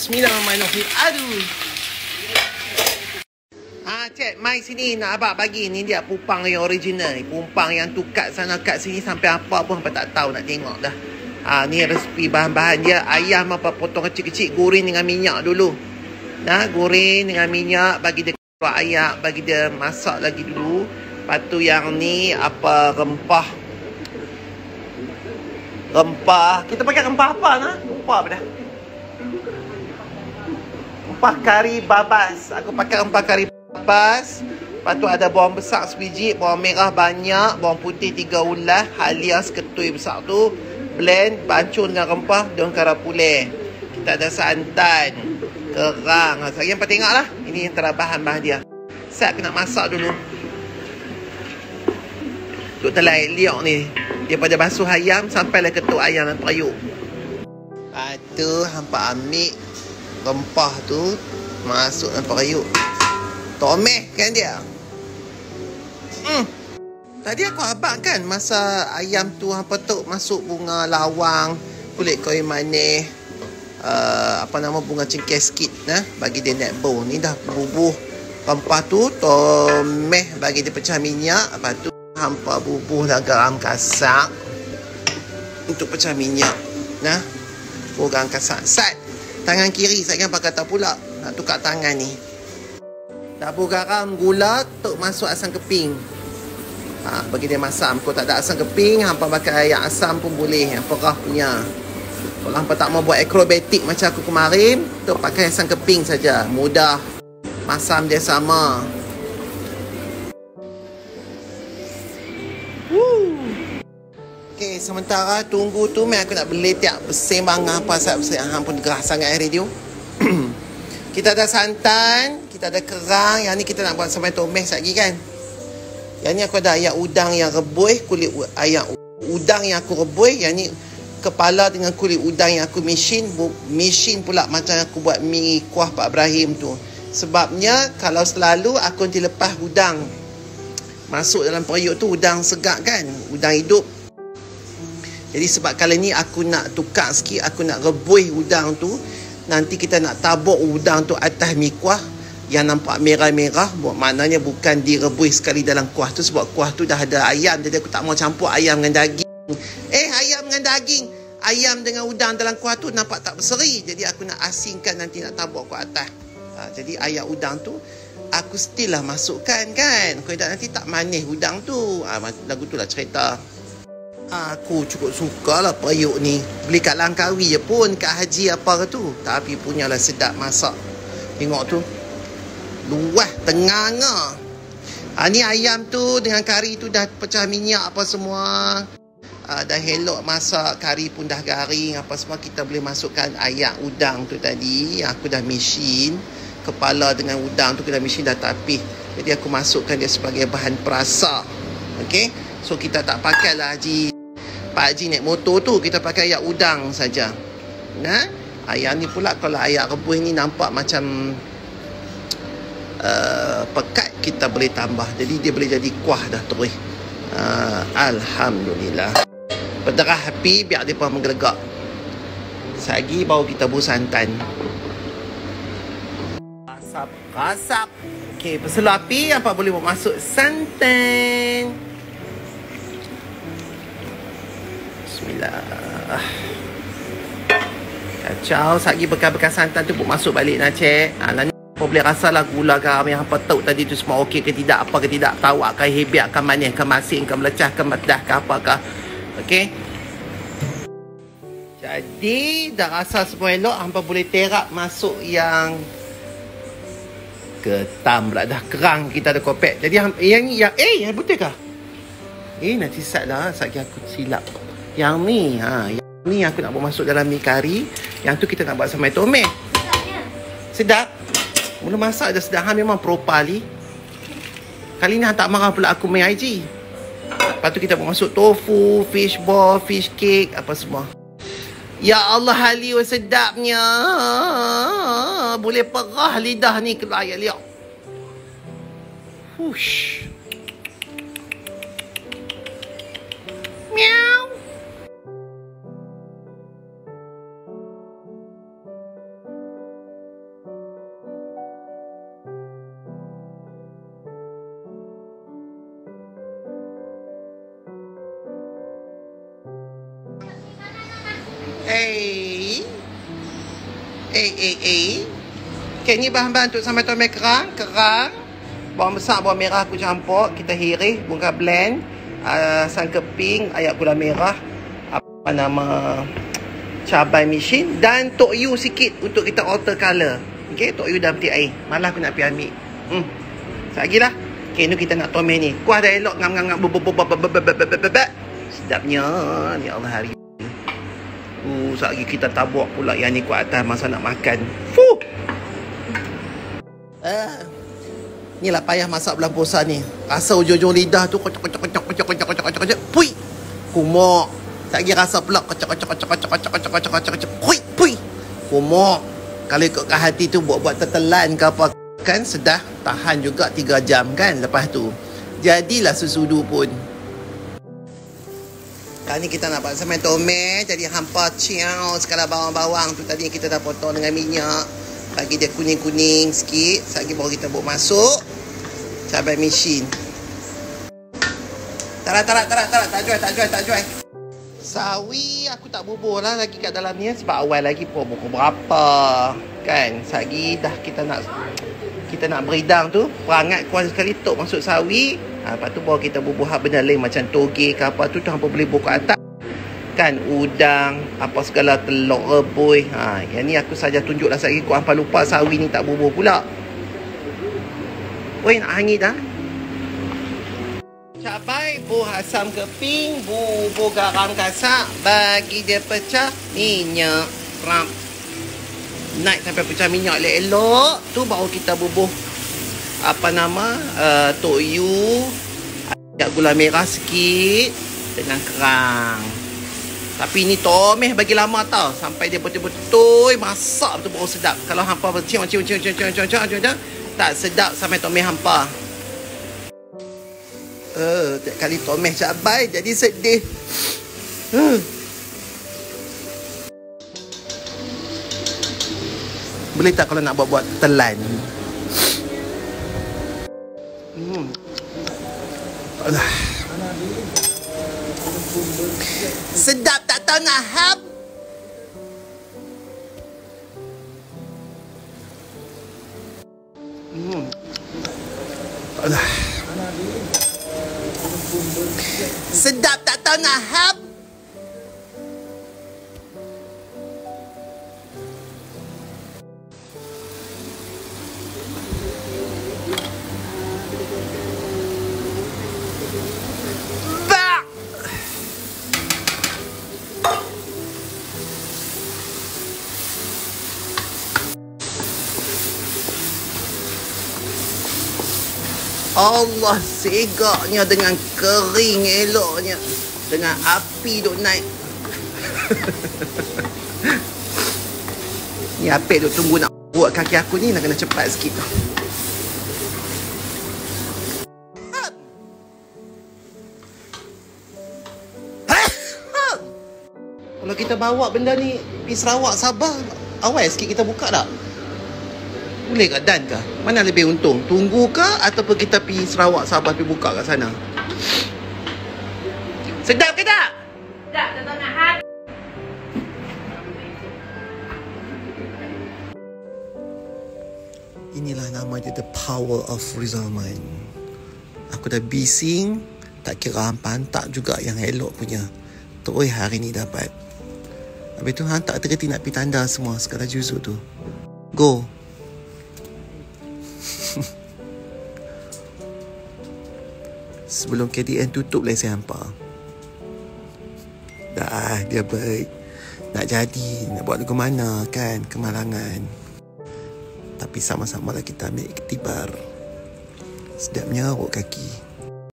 Bismillahirrahmanirrahim. Aduh. Cik, mai sini nak abang bagi. Ni dia pupang yang original ni. Pupang yang tu kat sana kat sini sampai apa pun hampa tak tahu nak tengok dah. Ni resipi bahan-bahan dia. Ayam apa potong kecil-kecil, goreng dengan minyak dulu. Goreng dengan minyak, bagi dia keluar ayak, bagi dia masak lagi dulu. Lepas tu yang ni apa rempah. Kita pakai rempah apa nah? Rempah apa dah? Rempah kari babas. Aku pakai rempah kari babas. Lepas tu ada bawang besar sebiji, bawang merah banyak, bawang putih 3 ulas, halia seketui besar tu. Blend, bancur dengan rempah, daun kara pulih. Kita ada santan, kerang. Saya hampa tengoklah. Ini antara bahan-bahan dia. Saya nak masak dulu. Duk telai liok ni. Daripada basuh ayam sampailah ketuk ayam dan perayuk. Lepas tu hampa ambil rempah tu masuk dalam perayuk. Tomeh kan dia. Tadi aku abang kan masa ayam tu hampa tu masuk bunga lawang, kulit kayu manis, bunga cengkeh sikit bagi dia naik bau. Ni dah bubuh rempah tu, tomeh bagi dia pecah minyak. Lepas tu hampa bubuh dah garam kasak untuk pecah minyak. Garam kasak. Sat tangan kiri saya kan pakai tak pula. Nak tukar tangan ni. Tabur garam, gula, tuk masuk asam keping. Bagi dia masam. Kalau tak ada asam keping, hampa pakai air asam pun boleh. Yang perah punya. Kalau hampa tak mau buat akrobatik macam aku kemarin, tuk pakai asam keping saja. Mudah. Masam dia sama. Okay, sementara tunggu tu aku nak beletak bersembang apa pasal pun gerah sangat radio. Kita ada santan, kita ada kerang. Yang ni kita nak buat sampai tomes lagi kan. Yang ni aku ada ayak udang yang rebus, kulit ayak udang yang aku rebus. Yang ni kepala dengan kulit udang yang aku mesin pula macam aku buat mi kuah Pak Ibrahim tu. Sebabnya kalau selalu aku nanti lepas udang masuk dalam periuk tu, udang segak kan, udang hidup. Jadi sebab kali ni aku nak tukar sikit, aku nak rebus udang tu. Nanti kita nak tabuk udang tu atas mi kuah yang nampak merah-merah. Maknanya bukan direbus sekali dalam kuah tu, sebab kuah tu dah ada ayam. Jadi aku tak mau campur ayam dengan daging. Ayam dengan daging, ayam dengan udang dalam kuah tu nampak tak berseri. Jadi aku nak asingkan, nanti nak tabuk ke atas. Jadi ayam udang tu aku still lah masukkan kan. Kalau tak nanti tak manis udang tu. Lagu tu lah cerita. Aku cukup suka lah periuk ni. Beli kat Langkawi je pun, kat Haji apa ke tu. Tapi punyalah sedap masak. Tengok tu, luas tengah ngah. Ni ayam tu dengan kari tu dah pecah minyak apa semua. Dah elok masak, kari pun dah garing apa semua. Kita boleh masukkan ayak udang tu tadi yang aku dah mesin. Kepala dengan udang tu kita mesin dah tapis. Jadi aku masukkan dia sebagai bahan perasa. Okay, so kita tak pakai lah Pak Haji naik motor tu, kita pakai ayak udang saja. Ayam ni pula kalau ayak rebus ni nampak macam pekat, kita boleh tambah. Jadi dia boleh jadi kuah dah terus. Alhamdulillah. Pederah api biar dia pun menggelegak. Lagi baru kita beri santan. Rasap. Okey, berselu api, apa boleh buat masuk santan. Bismillah. Kacau, lagi bekas-bekas santan tu buat masuk balik nak cek. Apa boleh rasa lah gula garam yang hampa tahu tadi tu semua okey ke tidak, apa ke tidak, tahu akan hebat, akan manis, akan masin, akan melecah, akan medah ke apakah. Okey. Jadi dah rasa semua elok, hampa boleh terap masuk yang ketam pula dah, kerang kita ada kopek. Jadi yang betul kah? Nanti sat lah, sat aku silap. Yang ni, yang ni aku nak buat masuk dalam mi kari. Yang tu kita nak buat sampai tomat. Sedap. Mula masak dah sedap. Memang propali. Kali ni tak marah pula aku main IG. Lepas tu kita buat masuk tofu, fish ball, fish cake, apa semua. Ya Allah, haliu sedapnya. Boleh perah lidah ni keluar air liok. Hush. Meow. Eh. Okay, ni bahan-bahan untuk sambal tomat kerang. Bawang besar, bawang merah aku campur. Kita hiris, bunga blend. Sang keping, ayak gula merah. Apa nama... cabai micin. Dan tok yu sikit untuk kita alter colour. Okay, tok yu dalam peti air. Malah aku nak pergi ambil. Sekejap lah. Okay, ni kita nak tomat ni. Kuah dah elok. Ngam. Sedapnya. Ya Allah hari. Sekejap lagi kita tabuk pula yang ni kuat atas masa nak makan. Fuh. Inilah payah masak bulan puasa ni. Rasa ujung-ujung lidah tu kocok. Pui. Kumok. Tak lagi rasa pula kocok. Pui. Kumok. Kalau ikutkan hati tu buat tertelan ke apa kan sedah tahan juga 3 jam kan lepas tu. Jadilah sesudu pun. Kali ni kita nak buat sambal tomat. Jadi hampa ciao sekala bawang-bawang tu tadi kita dah potong dengan minyak. Bagi dia kuning-kuning sikit. Sekejap baru kita buat masuk cabai micin. Tak jual. Sawi aku tak bubur lah lagi kat dalam ni sebab awal lagi pukul berapa kan. Sekejap lagi dah kita nak beridang tu. Perangat kuat sekali tok masuk sawi. Lepas tu baru kita bubuh benda lain macam toge ke apa tu hampa boleh buka atas. Kan udang, apa segala telur rebus. Yang ni aku saja tunjuklah sekali kau hampa lupa sawi ni tak bubuh pula. Oi nak hangit dah. Cabai, bubuh asam keping, bubuh garam kasak, bagi dia pecah minyak. Naik sampai pecah minyak elok-elok tu baru kita bubuh apa nama tok yu, ada gula merah sikit dengan kerang. Tapi ni tomat bagi lama tau sampai dia betul-betul masak betul baru sedap. Kalau hampa cium tak sedap sampai tomat hampa. Tiap kali tomat cabai jadi sedih. Boleh tak kalau nak buat telan? Sedap tak tahu nak hap. Sedap tak tahu nak hap. Allah segaknya dengan kering eloknya. Dengan api duk naik. Ni apik duk tunggu nak buat kaki aku ni nak kena cepat sikit. Kalau kita bawa benda ni pergi Sarawak, Sabah, awal sikit kita buka tak? Boleh ke dan ke? Mana lebih untung? Tunggu ke ataupun kita pergi Sarawak, Sabah pergi buka kat sana? Sedap ke tak? Sedap, tak tahu nak hap. Inilah nama dia, the power of Rizal Mind. Aku dah bising, tak kira pantak juga yang elok punya. Terus hari ni dapat. Habis tu tak terketi nak pergi tanda semua segala juzuk tu. Go. Sebelum KDN tutup lah saya hampa. Dah dia baik. Nak jadi, nak buat ke mana kan, kemalangan. Tapi sama-sama lah kita ambil iktibar. Sedapnya rok kaki.